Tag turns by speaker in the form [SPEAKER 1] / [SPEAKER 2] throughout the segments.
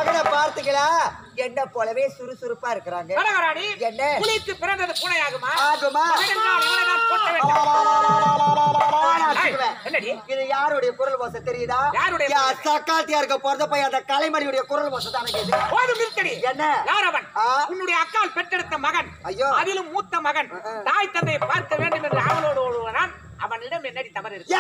[SPEAKER 1] மகனை பார்த்தீங்களா? என்ன போலவே சுறுசுறுப்பா இருக்கிறாங்க. என்ன
[SPEAKER 2] புலிக்கு பிறந்தது பூனையாகுமா?
[SPEAKER 1] ஆகுமா? இது யாருடைய குரல் வாசம் தெரியுதா? சக்காத்தியாருக்கு பிறந்த பையன் அந்த கலைமணியுடைய குரல் வாசம் தானே. என்ன
[SPEAKER 2] யார் அவன்? உன்னுடைய அக்கால் பெற்றெடுத்த மகன். ஐயோ, அதிலும் மூத்த மகன். தாய் தந்தையை பார்க்க வேண்டும் என்று ஆவலோடு ஓடுவான். அவனிடம் என்னடி தவறு இருக்கு?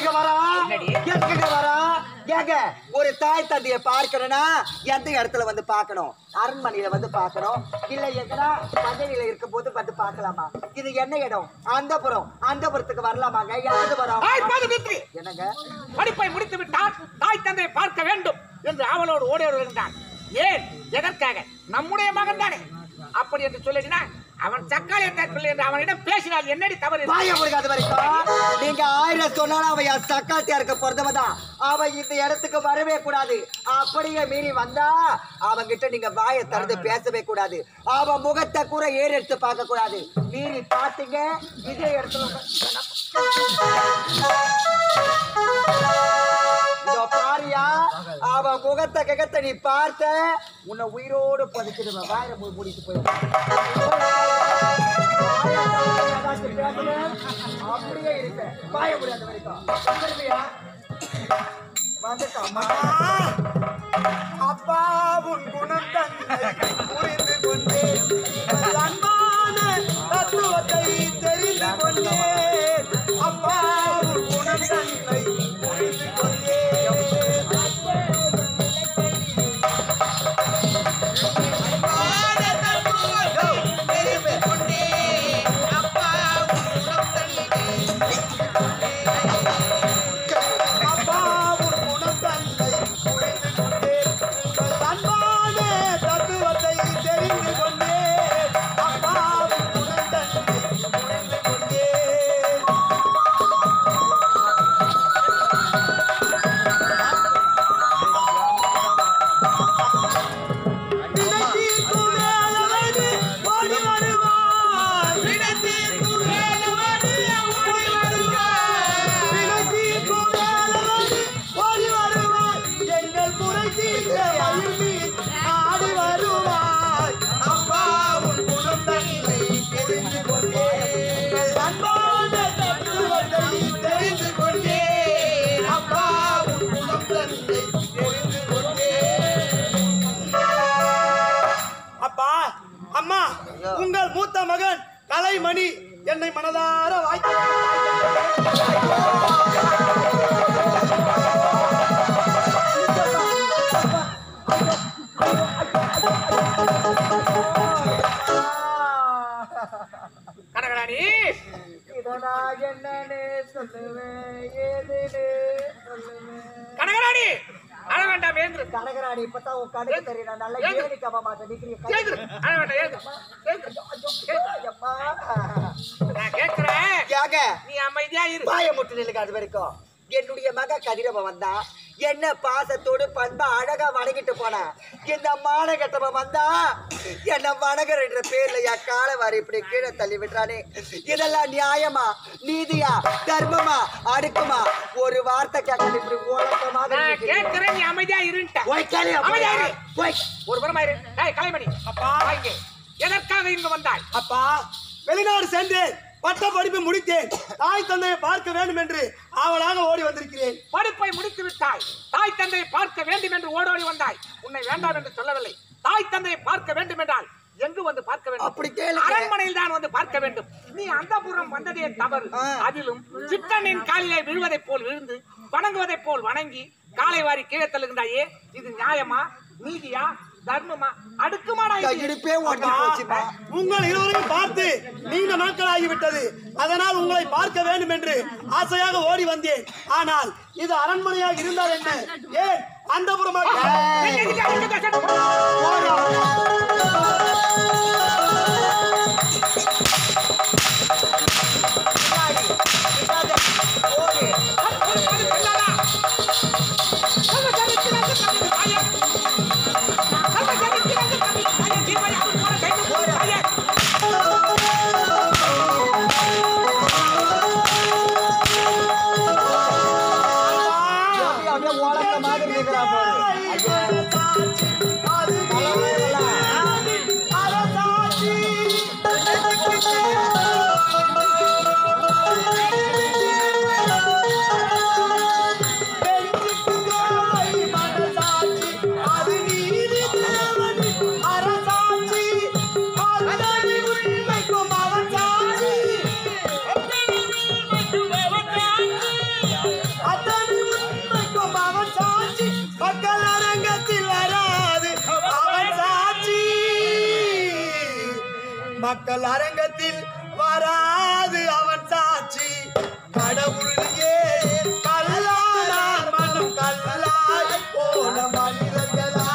[SPEAKER 1] ஒரு தாய் தந்தையை பார்க்கணும்னா எந்த இடத்துல வந்து பார்க்கணும்? அரண்மனையில வந்து பார்க்கணும், இல்ல எங்கன்னா பதவியில இருக்கும் போது வந்து பார்க்கலாமா? இது என்ன இடம்? அந்தபுரம். அந்தபுரத்துக்கு வரலாமாங்க? யாரு வரும்?
[SPEAKER 2] என்னங்க படிப்பை முடித்து விட்டால் தாய் தந்தையை பார்க்க வேண்டும் என்று ஆவலோடு ஓடி வருகின்றான். ஏன், எதற்காக? நம்முடைய மகன் தானே. அப்படி என்று சொல்லினா அவன் சக்காளியத்தை சொல்லி என்று அவனிடம் பேசினால் என்னடி தவறு?
[SPEAKER 1] நீங்க 1000 சொன்னாலும் அவன் சக்காத்தியாருக்கு பிறந்தவதான். அவன் இந்த இடத்துக்கு வரவே கூடாது. அப்படியே மீறி வந்தா அவன்கிட்ட நீங்க வாயை திறந்து பேசவே கூடாது. அவன் முகத்தை கூட ஏறு எடுத்து பார்க்க கூடாது. மீறி பாத்தீங்க இதே இடத்துல பாரியா அவன் முகத்தை ககத்தை நீ பார்த்த உன்னை உயிரோடு பதிச்சிடுவேன். வாயில மூடிட்டு போயிடுவேன். அப்படியே இருப்பேன். பாய முடியாத வரைக்கும் அப்பா உன் குணம் தன்னை புரிந்து கொண்டேன். அன்பான தத்துவத்தை தெரிந்து கொண்டேன். அப்பா உன் குணம் தன்னை புரிந்து கொண்டேன்.
[SPEAKER 3] உங்கள் மூத்த மகன் கலைமணி என்னை மனதார
[SPEAKER 2] கனகராணி கனகராணி அழ வேண்டாம். ஏந்திரு
[SPEAKER 1] கனகராணி. இப்பதான் உன் கணக்கு தெரியும். நல்லா ஏறி கவ மாட்டேன்.
[SPEAKER 2] அழ வேண்டாம். நான் கேட்கிறேன், நீ அமைதியா இரு.
[SPEAKER 1] பாய முட்டு நிலுக்கு அது வரைக்கும். என்னுடைய மக கதிரவன் வந்தா என்ன பாசத்தோடு பண்பா அழகா வணங்கிட்டு போன. இந்த மானகட்டவன் வந்தா என்ன வணங்குற பேர்ல என் காலை வாரி இப்படி கீழே தள்ளி விட்டுறானே. இதெல்லாம் நியாயமா, நீதியா, தர்மமா, அடுக்குமா? ஒரு வார்த்தை கேட்க இப்படி ஓலக்கமாக
[SPEAKER 2] கேட்கிறேன். நீ அமைதியா இருட்ட.
[SPEAKER 1] ஒரு
[SPEAKER 2] புறமாயிரு. கலைமணி, அப்பா எதற்காக இங்கு வந்தாய்?
[SPEAKER 3] அப்பா, வெளிநாடு சென்றேன். பட்ட படிப்பை முடித்தேன். தாய் தந்தையை பார்க்க வேண்டும் என்று ஆவலாக ஓடி வந்திருக்கிறேன்.
[SPEAKER 2] படிப்பை முடித்து விட்டாய். தாய் தந்தையை பார்க்க வேண்டும் என்று ஓடோடி வந்தாய். உன்னை வேண்டாம் என்று சொல்லவில்லை. தாய் தந்தையை பார்க்க வேண்டும் என்றால் எங்கு வந்து பார்க்க வேண்டும்?
[SPEAKER 1] அப்படி கேளு.
[SPEAKER 2] அரண்மனையில் தான் வந்து பார்க்க வேண்டும். நீ அந்தப்புறம் வந்ததே தவறு. அதிலும் சிற்றனின் காலிலே விழுவதை போல் விழுந்து வணங்குவதை போல் வணங்கி காலை வாரி கீழே தள்ளுகின்றாயே. இது நியாயமா, நீதியா, தர்மமா, அடுக்குமாடா?
[SPEAKER 3] உங்கள் இருவரையும் பார்த்து நீண்ட நாட்கள் ஆகிவிட்டது. அதனால் உங்களை பார்க்க வேண்டும் என்று ஆசையாக ஓடி வந்தேன். ஆனால் இது அரண்மனையாக இருந்தால் என்ன, ஏன் அந்தப்புறமாக மக்கள் அரங்கத்தில் வராது அவன் சாட்சி கடவுளையே கல்லானார் மனம் கல்லாய் போன மனிதர்களாலே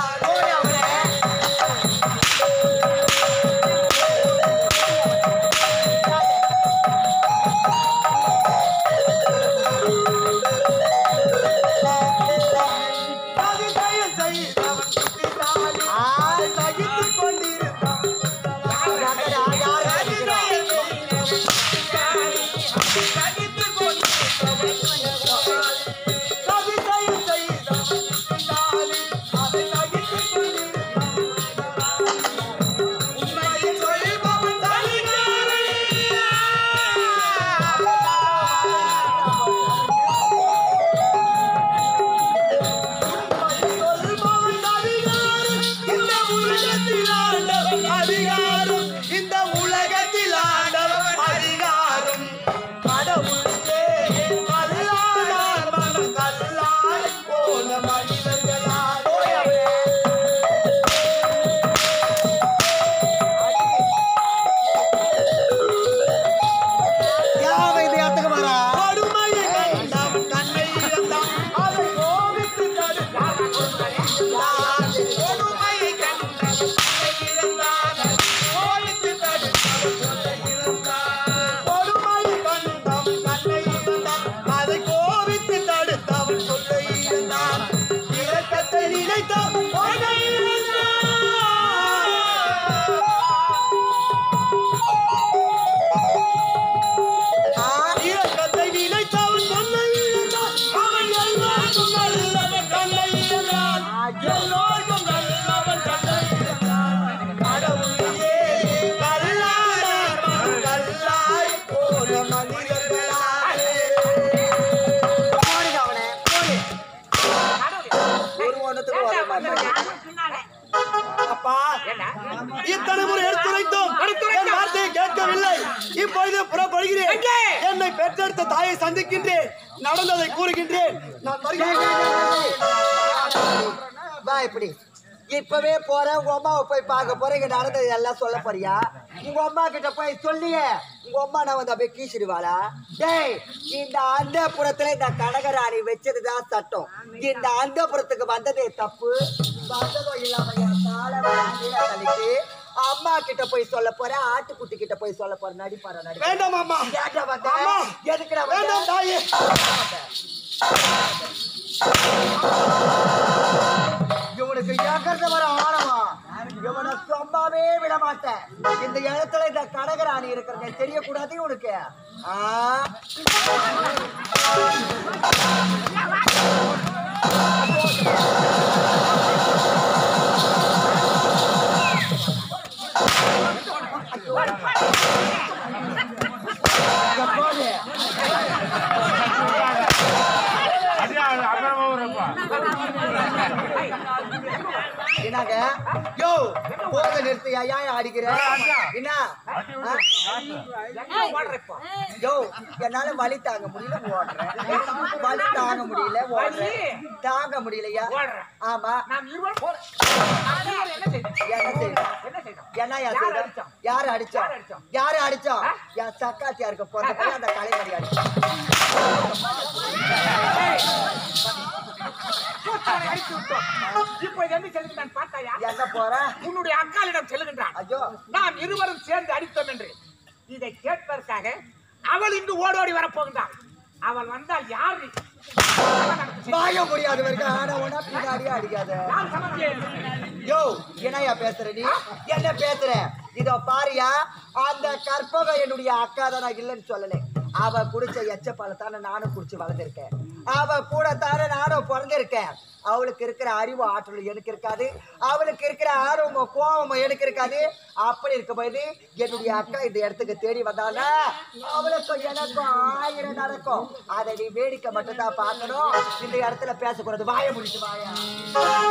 [SPEAKER 3] இத்தனை முறை எடுத்துரைத்தோம் என் வார்த்தையை கேட்கவில்லை. இப்பொழுது புறப்படுகிறேன். என்னை பெற்றெடுத்த தாயை சந்திக்கின்றேன். நடந்ததை கூறுகின்றேன். நான்
[SPEAKER 1] வா இப்படி இப்பவே போறேன். உங்க அம்மாவை போய் பார்க்க போறேன். இங்க நடந்தது எல்லாம் சொல்ல போறியா? உங்க அம்மா கிட்ட போய் சொல்லியே உங்க அம்மா நான் வந்து அப்படியே கீசிடுவாளா? டேய், இந்த அந்தப்புறத்துல இந்த கனகராணி வச்சதுதான் சட்டம். இந்த அந்தப்புறத்துக்கு வந்ததே தப்பு. வந்ததும் இல்லாம என் காலை தள்ளிட்டு அம்மா கிட்ட போய் சொல்ல போறேன். ஆட்டுக்குட்டி கிட்ட போய் சொல்ல போறேன். நடிப்பார நடி.
[SPEAKER 3] வேண்டாம் அம்மா.
[SPEAKER 1] ஏன்டா வந்த? எதுக்குடா
[SPEAKER 3] வேண்டாம் தாயே.
[SPEAKER 1] இவனுக்கு ஏக்கறது வர ஆரவா. இவனை சொம்பாவே விட மாட்டேன். இந்த இடத்துல இந்த கனகராணி இருக்கிறது தெரியக்கூடாது இவனுக்கு. என்னங்க யோ போத நிறுத்தியா? ஏன் அடிக்கிற? என்ன யோ என்னால வலி தாங்க முடியல ஓடுறேன். வலி தாங்க முடியல ஓடுறேன். தாங்க முடியலையா? ஆமா. என்ன யாரு அடிச்சோம்? யாரு அடிச்சோம்? என் சக்காத்தியா இருக்க போற அந்த கலைமணி அடிச்சோம். எங்க போற?
[SPEAKER 2] உன்னுடைய அக்காலிடம் செல்கின்றான்.
[SPEAKER 1] ஐயோ,
[SPEAKER 2] நாம் இருவரும் சேர்ந்து அடித்தோம் என்று இதை கேட்பதற்காக அவள் இன்று ஓடோடி வரப்போகின்றாள். அவள் வந்தால் யார்
[SPEAKER 1] வாங்க முடியாது வரைக்கும் ஆனா ஒன்னா பின்னாடியே அடிக்காத. யோ என்னையா பேசுற நீ? என்ன பேசுற? இதோ பாரியா, அந்த கற்பகம் என்னுடைய அக்கா தான். நான் இல்லைன்னு சொல்லல. அவ குடிச்ச எச்ச பழத்தான நானும் குடிச்சு வளர்ந்துருக்கேன். அவ கூட தானே நானும் பிறந்திருக்கேன். அவளுக்கு இருக்கிற அறிவு ஆற்றல் எனக்கு இருக்காது. அவளுக்கு இருக்கிற ஆர்வமும் கோபமும் எனக்கு இருக்காது. அப்படி இருக்கும்போது என்னுடைய அக்கா இந்த இடத்துக்கு தேடி வந்தானா அவளுக்கும் எனக்கும் 1000 நடக்கும். அதை நீ வேடிக்கை மட்டும்தான் பார்க்கணும். இந்த இடத்துல பேசக்கூடாது. வாய முடிச்சு வாயா.